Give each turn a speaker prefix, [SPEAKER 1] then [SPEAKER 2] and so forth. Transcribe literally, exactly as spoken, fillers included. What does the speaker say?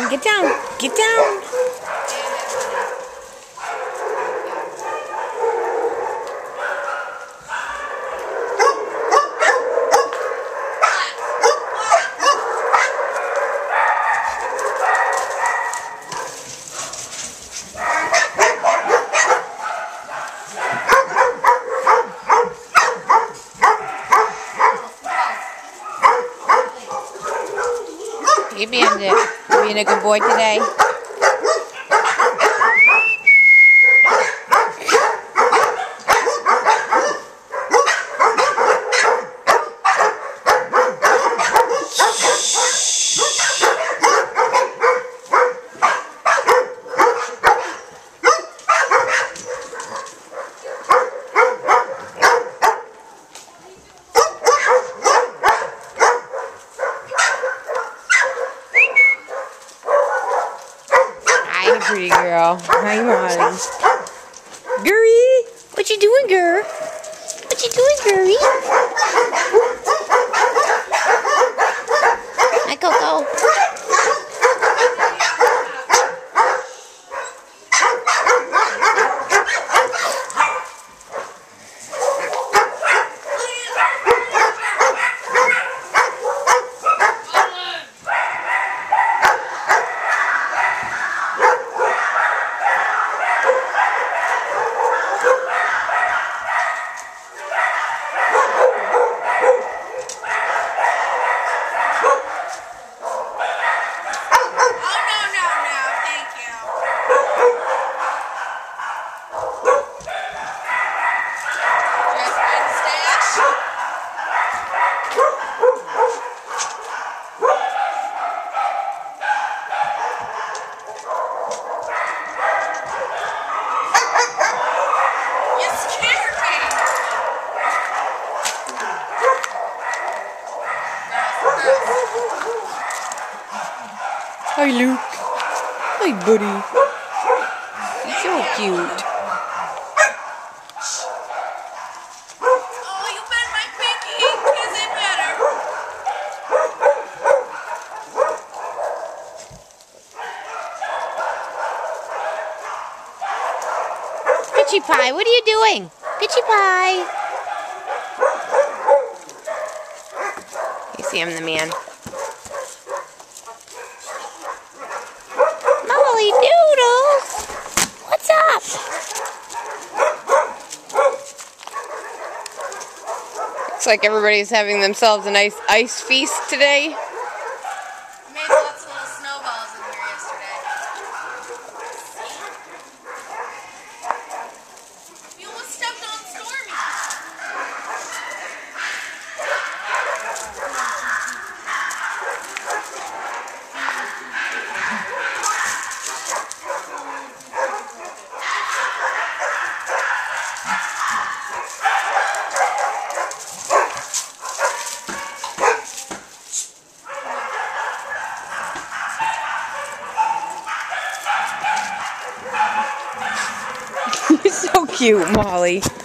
[SPEAKER 1] down, get down, get down. Hey, Bandit. You being a good boy today? Hi, pretty girl. Hi, Molly. Gurry! What you doing, Gur? What you doing, Gurry? Hi, Coco. Hi, Luke. Hi, buddy. He's so cute.
[SPEAKER 2] Oh, you bent my pinky. Is it better?
[SPEAKER 1] Pitchy Pie, what are you doing? Pitchy Pie. You see him, the man. Molly Doodles! What's up? Looks like everybody's having themselves a nice ice feast today.
[SPEAKER 2] Made lots of little snowballs in here yesterday. You almost stepped on Stormy.
[SPEAKER 1] You're so cute, Molly.